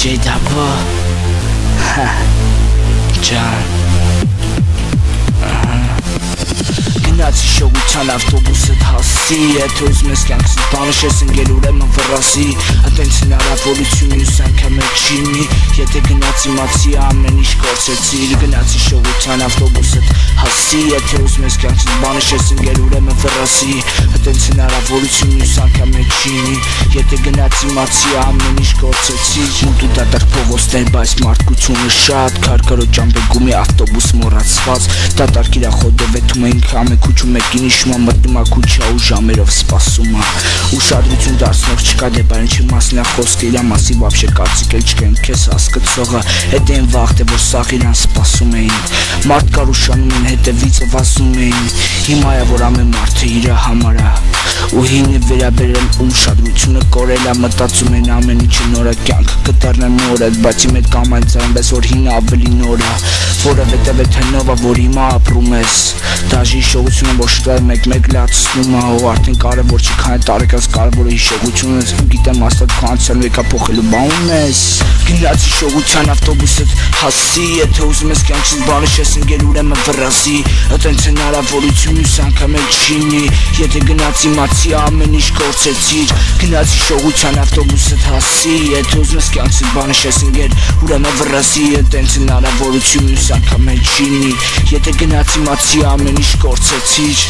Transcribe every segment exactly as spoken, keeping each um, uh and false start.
J Dabo John Գնացի շողության ավտոբուսը հասի Եթե ուզում ես կյանքսից բանış ես ընկել ուրեմն վռասի Ատենց հնարավորություն մյուս անգամ էլ չի մի Եթե գնացի մացի ամեն ինչ կորցեցիր Գնացի շողության ավտոբուսը հասի Եթե ուզում ես կյանքսից բանış ես ընկել ուրեմն վռասի Ատենց հնարավորություն մյուս անգամ էլ չի մի Եթե գնացի մացի ամեն ինչ կորցեցիր Մուտ ու դատարկ փողոցներ բայց մարդկությունը շատ Քարքարոտ ճամբեգումի ավտոբուս մոռացված Դատարկ իրա խոդով եթում էինք ամեն Քուչում մեկին իշմա մտնում ա քուչա ու ժամերով սպասում ա Ուշադրություն դարձնող չկա դե բան չի մասն ա խոսքը իրա մասի վաբշե կարծիք էլ չկա իմ քեզ հասկացողը Հետ են վաղ թե որ սաղ իրան սպասում էին Մարդ կար ուշանում են հետևիցը վասում էին Հիմա է որ ամեն մարդը իրա համար ա Ու հինը վերաբերել ու ուշադրությունը կորել ա Մտածում են ամեն ինչը նոր ա կյանքը կդառնան նոր ա Բայց իմ հետ կամ այն ծանբես որ հինը ավելի նոր ա Որովհետև էդ հնով ա որ հիմա ապրում ես Դաժի հիշողությունը որ շտար մեկ-մեկ լացնում ա Ու արդեն կարևոր չի քանի տարեկած կարևորը հիշողությունը Գիտեմ աստատ քո անցյալն եկա փոխելու բան ունես Գնացի հիշողության ավտոբուսը հասի Եթե ուզում ես կյանքսից բանış ես ընկել ուրեմն վռասի Ատենց հնարավորություն մյուս անգամ էլ չի մի Եթե գնացի մացի ամեն ինչ կորցեցիր Գնացի հիշողության ավտոբուսը հասի Եթե ուզում ես կյանքսից բանış ես ընկել ուրեմն վռասի Ատենց հնարավորություն մյուս անգամ էլ չի մի Եթե գնացի մացի ամեն ինչ կորցեցիր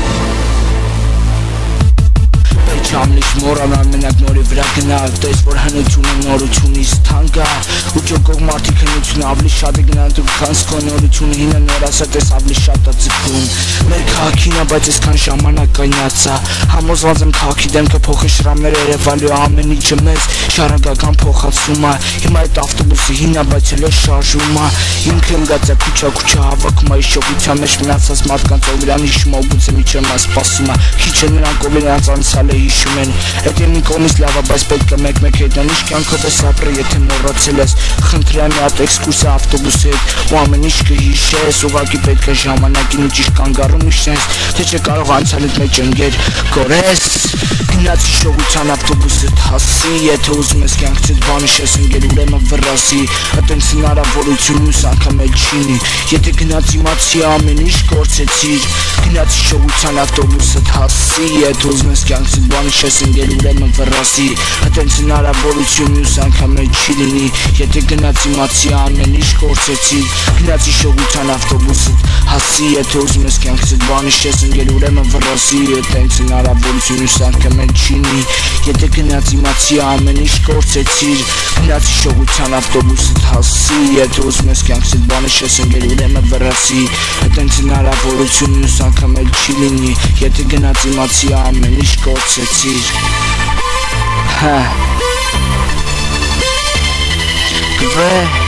Չամլիշ մորանալ մենակ նորի վրա գնալ Տես որ հնությունը նորությունից թանկա Ու ճոկող մարդիկ հնությունը ավելի շատ է գնալ դուք քան սկո նորությունը հինը նոր ասա տես ավելի շատ ա ձգում Մեր քաղաքին ա բայց այսքան ժամանակ կայնացա Համոզված եմ քաղաքի դեմքը փոխի շրամները երևալու ամեն ինչը մեզ շարունակական փոխացում ա Հիմա այդ ավտոբուսը հին ա բայց էլ է շարժում ա Ինքը ընկած ա քուչա քուչա հավաքում ա հիշողության մեջ մնացած մարդկանց ով իրան հիշում ա ու գուցե միջև նա սպասում ա Քիչ են նրանք ով իրանց անցյալը հիշում են Էդ իմ կողմից լավ ա բայց պետք է մեկ-մեկ հետան ինչ կյանքով ես ապրել եթե մոռացել ես Խնդրեմ մի հատ էքսկուրսիա ավտոբուսի հետ ու ամեն ինչ կհիշես Ուղղակի պետք է ժամանակին ու ճիշտ կանգառում իջնես Թե չէ կարող անցյալիդ մեջ ընկեր կորես Գնացի հիշողության ավտոբուսը հասի Եթե ուզում ես կյանքցից բանış ես ընկել ուրեմն վռասի Ատենց հնարավորություն մյուս անգամ էլ չի մի Եթե գնացի մացի ամեն ինչ կորցեցիր Գնացի հիշողության ավտոբուսը հասի Եթե ուզում ես կյանքցից բանış ես ընկել ուրեմն վռասի Ատենց հնարավորություն մյուս անգամ էլ չի լինի Եթե գնացի մացի ամեն ինչ կորցեցիր Գնացի հիշողության ավտոբուսը հասի Եթե ուզում ես կյանքցից բանış ես ընկել ուրեմն վռասի Ատենց հնարավորություն մյուս անգամ էլ չի լինի Եթե գնացի մացի ամեն ինչ կորցեցիր Գնացի հիշողության ավտոբուսը հասի Եթե ուզում ես կյանքցից բանış ես ընկել ուրեմն վռասի Ատենց հնարավորություն մյուս անգամ էլ չի լինի Եթե գնացի մացի ամեն ինչ կորցեցիր Հա Գվե